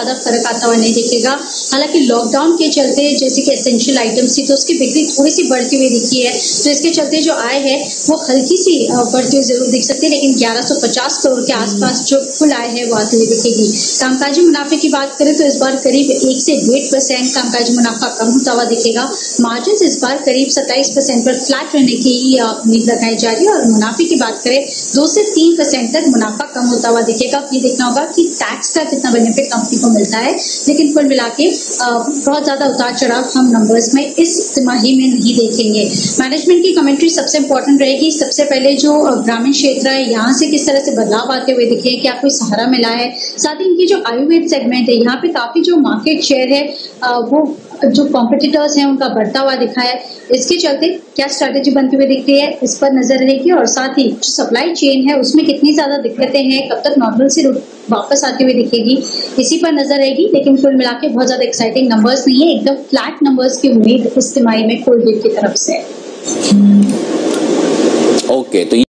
ज्यादा फर्क आता हुआ नहीं दिखेगा। हालांकि लॉकडाउन के चलते जैसे कि एसेंशियल आइटम्स थी तो उसकी बिक्री थोड़ी सी बढ़ती हुई दिखी है, तो इसके चलते जो आय है वो हल्की सी बढ़ती हुई जरूर दिख सकती है, लेकिन 1150 करोड़ के आसपास जो कुल आय है वो आती हुई दिखेगी। कामकाजी मुनाफे की बात करें तो इस बार करीब 1 से 1.5% कामकाजी मुनाफा कम होता हुआ दिखेगा। मार्जिन इस बार करीब 27% पर फ्लैट रहने की उम्मीद लगाई जा रही है और मुनाफे की बात करें 2 से 3% तक मुनाफा कम होता हुआ दिखेगा। ये देखना होगा कि टैक्स का कितना बेनिफिट कंपनी को मिलता है, लेकिन कुल मिला के बहुत ज्यादा उतार चढ़ाव हम नंबर्स में इस तिमाही में नहीं देखेंगे। मैनेजमेंट की कमेंट्री सबसे इंपॉर्टेंट रहेगी। सबसे पहले जो ग्रामीण क्षेत्र है यहाँ से किस तरह से बदलाव आते हुए दिखे, क्या कोई सहारा मिला है, साथ ही इनकी जो आयुर्वेद सेगमेंट है यहाँ पे काफी जो मार्केट शेयर है वो जो कॉम्पिटिटर्स हैं उनका बढ़ता हुआ दिखा है। इसके चलते क्या स्ट्रैटेजी बनती हुई दिख रही है इस पर नजर रहेगी, और साथ ही जो सप्लाई चेन है उसमें कितनी ज्यादा दिक्कतें हैं, कब तक नॉर्मल से वापस आती हुई दिखेगी, इसी पर नजर रहेगी। लेकिन कुल मिला के बहुत ज्यादा एक्साइटिंग नंबर्स नहीं है, एकदम फ्लैट नंबर्स की उम्मीद इस तिमाही में कोलगेट की तरफ से। ओके, तो